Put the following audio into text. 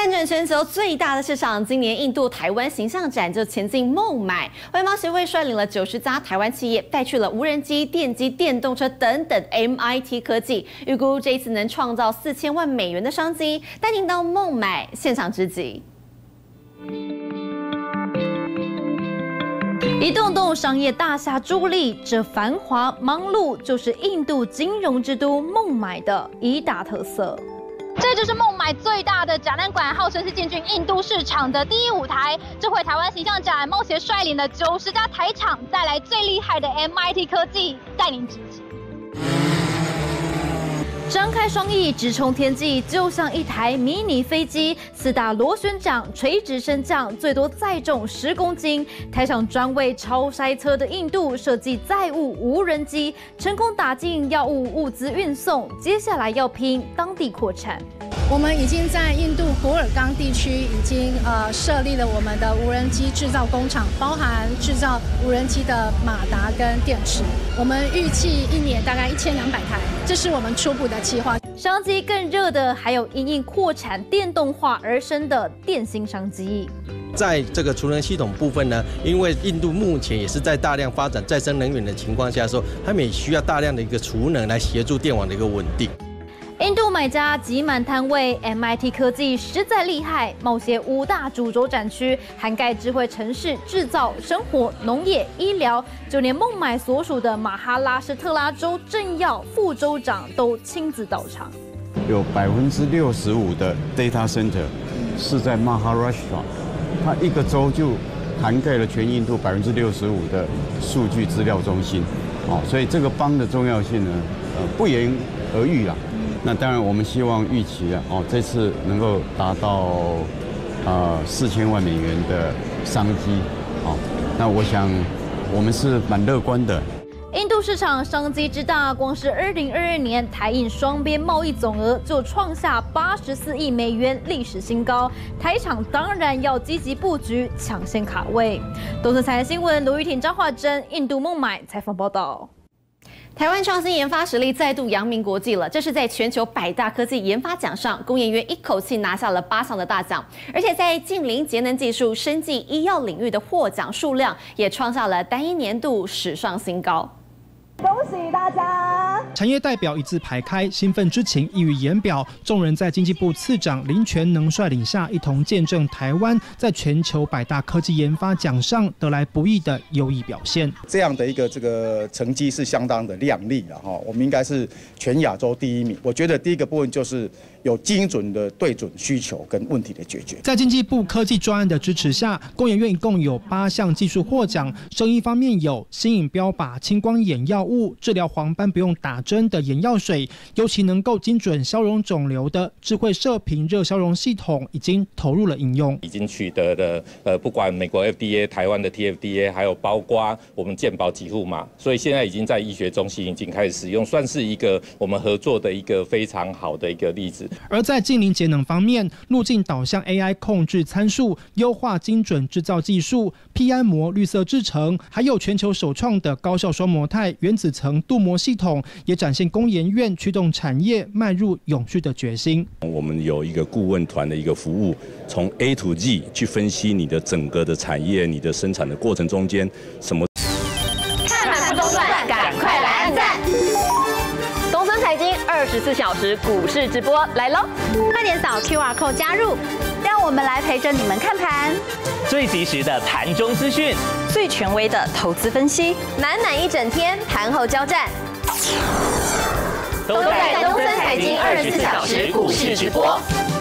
看准全球最大的市场，今年印度台湾形象展就前进孟买。外贸协会率领了90家台湾企业，带去了无人机、电机、电动车等等 MIT 科技，预估这一次能创造4000万美元的商机。带您到孟买现场直击。 一栋栋商业大厦伫立，这繁华忙碌就是印度金融之都孟买的一大特色。 这就是孟买最大的展览馆，号称是进军印度市场的第一舞台。这回台湾形象展，贸协率领了90家台厂，带来最厉害的 MIT 科技，带您直击。 张开双翼，直冲天际，就像一台迷你飞机。4大螺旋桨垂直升降，最多载重10公斤。台上专为超筛车的印度设计载物无人机，成功打进药物物资运送。接下来要拼当地扩产。 我们已经在印度果尔冈地区已经设立了我们的无人机制造工厂，包含制造无人机的马达跟电池。我们预计1年大概1200台，这是我们初步的计划。 商机更热的还有因应扩产电动化而生的电信商机。 在这个储能系统部分呢，因为印度目前也是在大量发展再生能源的情况下，说他们也需要大量的一个储能来协助电网的一个稳定。 印度买家挤满摊位 ，MIT 科技实在厉害。贸协5大主轴展区涵盖智慧城市、制造、生活、农业、医疗，就连孟买所属的马哈拉施特拉州政要副州长都亲自到场。 有65%的 data center 是在 Maharashtra， 它一个州就涵盖了全印度65%的数据资料中心。所以这个邦的重要性呢，不言而喻啦。 那当然，我们希望预期这次能够达到4000万美元的商机，那我想我们是蛮乐观的。 印度市场商机之大，光是2022年台印双边贸易总额就创下84亿美元历史新高，台厂当然要积极布局，抢先卡位。东森财经新闻，卢玉婷、张化珍，印度孟买采访报道。 台湾创新研发实力再度扬名国际了，这是在全球100大科技研发奖上，工研院一口气拿下了8项的大奖，而且在近邻节能技术、生技医药领域的获奖数量也创下了单一年度史上新高。 恭喜大家！ 产业代表一字排开，兴奋之情溢于言表。众人在经济部次长林全能率领下，一同见证台湾在全球100大科技研发奖上得来不易的优异表现。 这样的一个成绩是相当的亮丽了哈，我们应该是全亚洲第1名。我觉得第一个部分就是有精准的对准需求跟问题的解决。 在经济部科技专案的支持下，工研院一共有8项技术获奖。生医方面有新颖标靶青光眼药物。 治疗黄斑不用打针的眼药水，尤其能够精准消融肿瘤的智慧射频热消融系统，已经投入了应用， 已经取得了不管美国 FDA、台湾的 TFDA， 还有包括我们健保给付码，所以现在已经在医学中心已经开始使用，算是一个我们合作的一个非常好的一个例子。 而在近邻节能方面，路径导向 AI 控制参数，优化精准制造技术 ，PI 膜绿色制程，还有全球首创的高效双模态原子层镀膜系统，也展现工研院驱动产业迈入永续的决心。 我们有一个顾问团的一个服务，从 A to Z 去分析你的整个的产业、你的生产的过程中间什么。 看盘不中断，赶快来按赞！东森财经24小时股市直播来喽！快点扫 QR code 加入，让我们来陪着你们看盘。 最及时的盘中资讯， 最权威的投资分析，满一整天盘后交战， 都在东森财经24小时股市直播。